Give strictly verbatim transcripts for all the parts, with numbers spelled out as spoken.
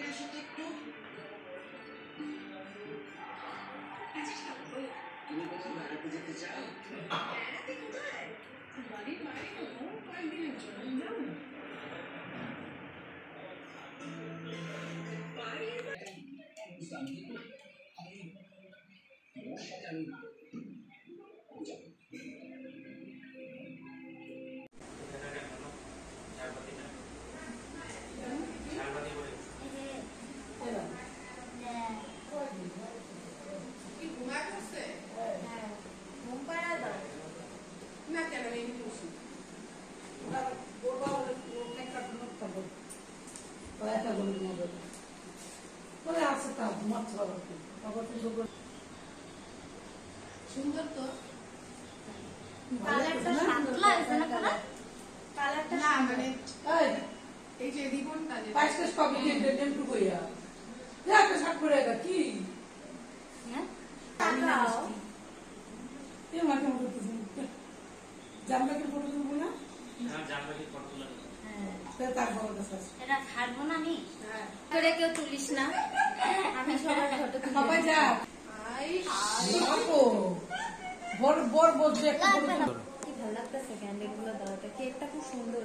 তুমি কোথাও বেড়াতে যেতে চাও? বেড়াতে কোথায়? বাড়ির বাইরে কয়েকদিনের জন্য যাও না। সুন্দর তো কালারটা সাতলা আছে না কালার কালারটা না মানে এই যে রিবনটা যে পাঁচটা কপি দিয়ে দেন টু কইয়া একটা শার্ট পরে গা কি হ্যাঁ তাকাও এই মাকে ফটো তুলবো জামবাকে ফটো তুলবো না হ্যাঁ জামবাকে ফটো তুলবো হ্যাঁ তাই তার বড় কথা এটা ছাড়বো না আমি হ্যাঁ করে কেউ তুলিস না আমি সবার ফটো তুলবো সবাই যা আই বাপো বড় বড় বলছে একটা ফটো তুলবো কি ভালো লাগতেছে ক্যান্ডেলগুলো দাওটা কেকটা খুব সুন্দর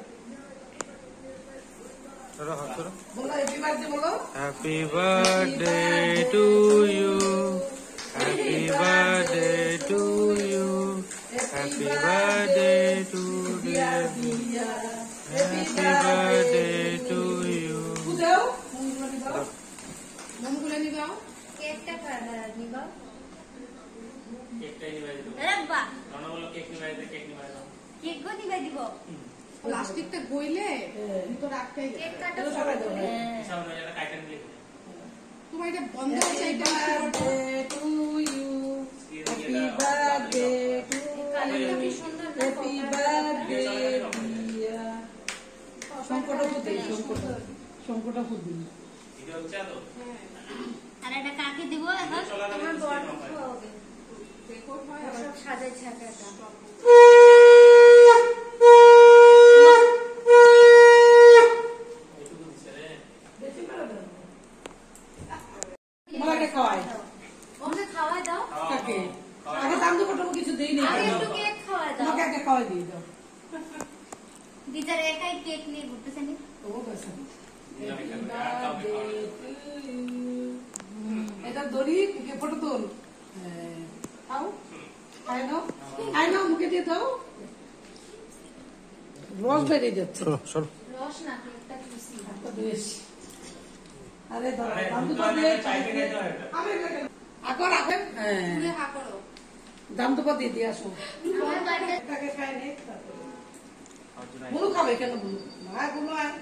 চলো হাত ধরো বলো হ্যাপি বার্থডে বলো happy birthday to you happy birthday to you happy birthday to dear Diya happy birthday to you দাও মমগুলো নিবাও কেকটা খাওয়া নিবাও কেকটাই নিবাই দিও আরে বাহ রানা বলো কেক নিবাই দে কেক নিবাই দাও কেক গো নিবাই দিব প্লাস্টিকটা গইলে ভিতর রাখতেই কেক কাটা সবাই দাও সামনে এটা কাটন দিয়ে তোমার এটা বন্ধ আছে এটা to you happy birthday to কালারটা কি সুন্দর হ্যাপি বার্থডে ডিয়া সংকটটা ফুটে সংকট সংকটটা ফুটে ভিডিও হচ্ছে তো হ্যাঁ আর এটা কাকে দিব এখন তোমার বড় হবে রেকর্ড হয় সব সাজাই ছাকাটা আমাকে খাওয়াই ওকে খাওয়াই দাও কাকে আগে দাম তো কত কিছু দেই না আগে একটু কেক খাওয়াই দাও আমাকে আগে খাওয়াই দিয়ে দাও দিদার একাই কেক নিয়ে ঘুরতেছে নি ও বসে এটা দড়ি কে ফটো তোল খাও খাই নাও খাই নাও মুখে দিয়ে দাও রস বেরিয়ে যাচ্ছে রস না কেকটা খুশি একটা বেশ আরে দাও দাম তো দিয়ে আমি আগর আগে পুরো হা করো দাম তো দিয়ে দিয়ে আসো এটাকে খাই নে বলো খাবে কেন বলো না বলো আর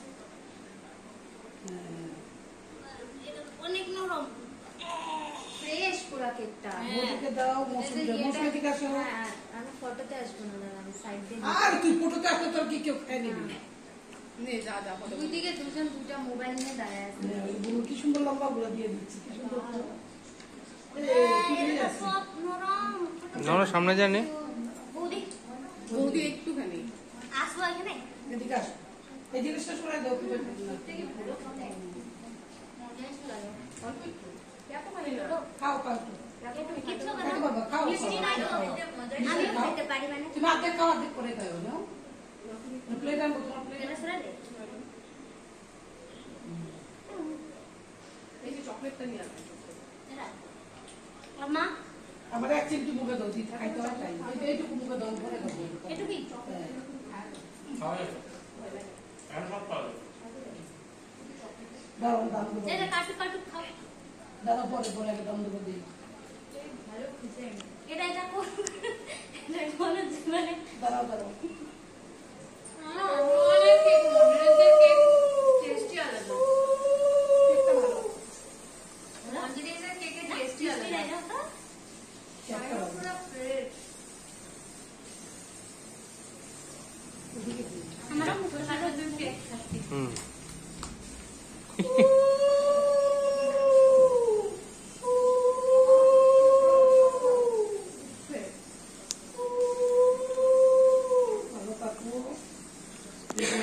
অনেক নরম ফ্রেশ পুরো কেকটা মোটাকে দাও মৌসুমী মৌসুমী দিকে আসো আমি ফটোতে আসব না আমি সাইড দিয়ে আর তুই ফটোতে আসো তোর কি কেউ খাই নিবি নে যা যা ফটো দুই দিকে দুজন দুটো মোবাইল নিয়ে দাঁড়ায় আছে বলো কি সুন্দর লম্বা গুলো দিয়ে দিচ্ছি কি সুন্দর এই সব নরম নরম সামনে জানে বৌদি বৌদি একটুখানি আসো এখানে এদিকে আসো এই জিনিসটা সরাই দাও কি বলতে থেকে ভালো খাবে মজা লাগে অল্প একটু কত মানে খাও খাও একটু কিছু বাবা খাও মিষ্টি নাই তো আমি খেতে পারি মানে তুমি আগে খাও আগে করে দাও না প্লেট আনবো তোমার প্লেট সরাই দে এই যে চকলেটটা নিয়ে আসো এরা আম্মা আমার এক চিমটি মুখে দাও দিতে খাইতে হয় তাই এইটুকু মুখে দাও পরে দাও একটু কি খাও আর সব পাও দাও দাও এটা কাটু কাটু খাও দাও পরে পরে একদম দেব দিই ভালো খুশি এটা এটা কোন এটা কোন মানে দাও দাও না অনেক কেক মডেলের কেক টেস্টি আলাদা কেকটা ভালো মডেলের কেকের টেস্টি আলাদা এটা তো কেকটা পুরো ফ্রেশ हमारा मुखसारा जो केक खाती हम्म हेलो काकू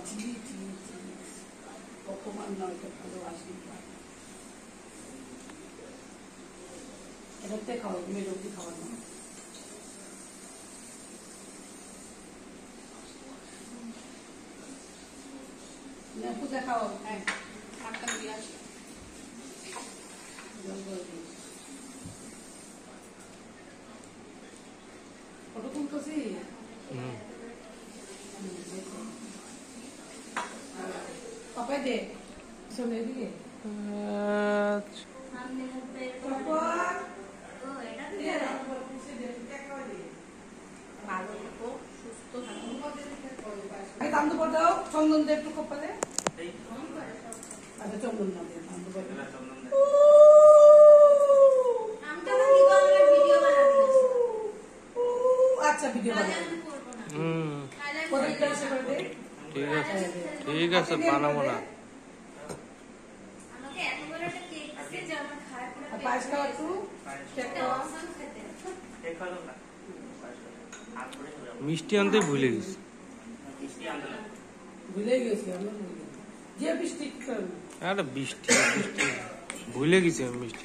অপমান নয়, এটা ভালোবাসি। এটাতে খাওয়া মেয়ে রুটি খাওয়া না। পূজা খাওয়া হ্যাঁ আটটা দিয়ে আসি ফটো তুলতেছি। পাপাই দে শোনে দিকে চন্দন দে একটু কপালে। আচ্ছা চন্দন না দে আচ্ছা ভিডিও ঠিক আছে বানাবো না। মিষ্টি আনতে ভুলে গেছি ভুলে গেছি যে বৃষ্টি আরে বৃষ্টি বৃষ্টি ভুলে গেছি আমি মিষ্টি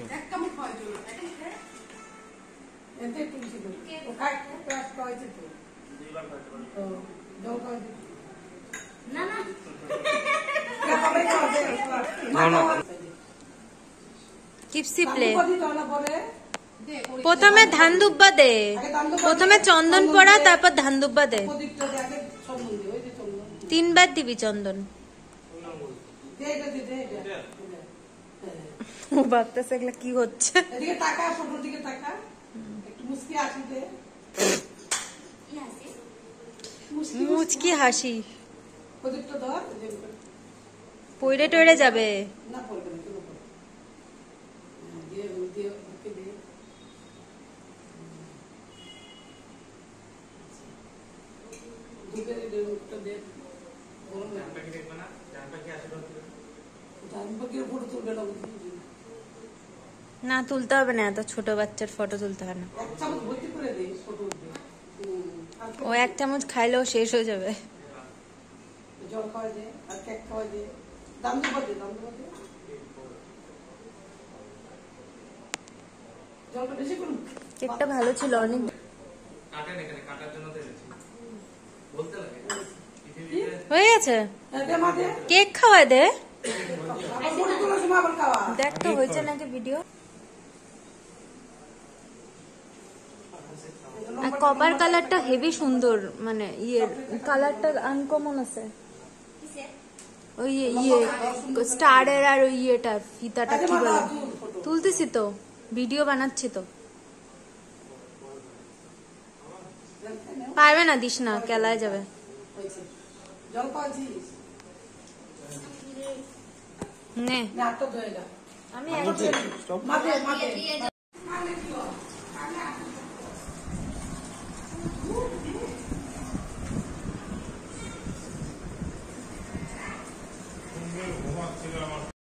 কিপসি প্লে প্রথমে ধান দুব্বা দে, প্রথমে চন্দন পড়া তারপর ধান দুব্বা দে, তিনবার দিবি চন্দন। ও ভাবতেছে এগুলা কি হচ্ছে। মুচকি হাসি পইড়ে টইড়ে যাবে। না তুলতে হবে না, এত ছোট বাচ্চার ফটো তুলতে হবে না। ও এক চামচ খাইলেও শেষ হয়ে যাবে। কেকটা ভালো ছিল অনেক। হয়ে গেছে কেক খাওয়াই দে, দেখ তো হয়েছে নাকি ভিডিও। আর কপার কালারটা হেভি সুন্দর, মানে ইয়ে কালারটা আনকমন আছে। ওই ইয়ে স্টারের আর ওই ইয়েটা ফিতাটা কি বলে, তুলতেছি তো ভিডিও বানাচ্ছি তো। পারবে না, দিস না, কেলায় যাবে। নে আমি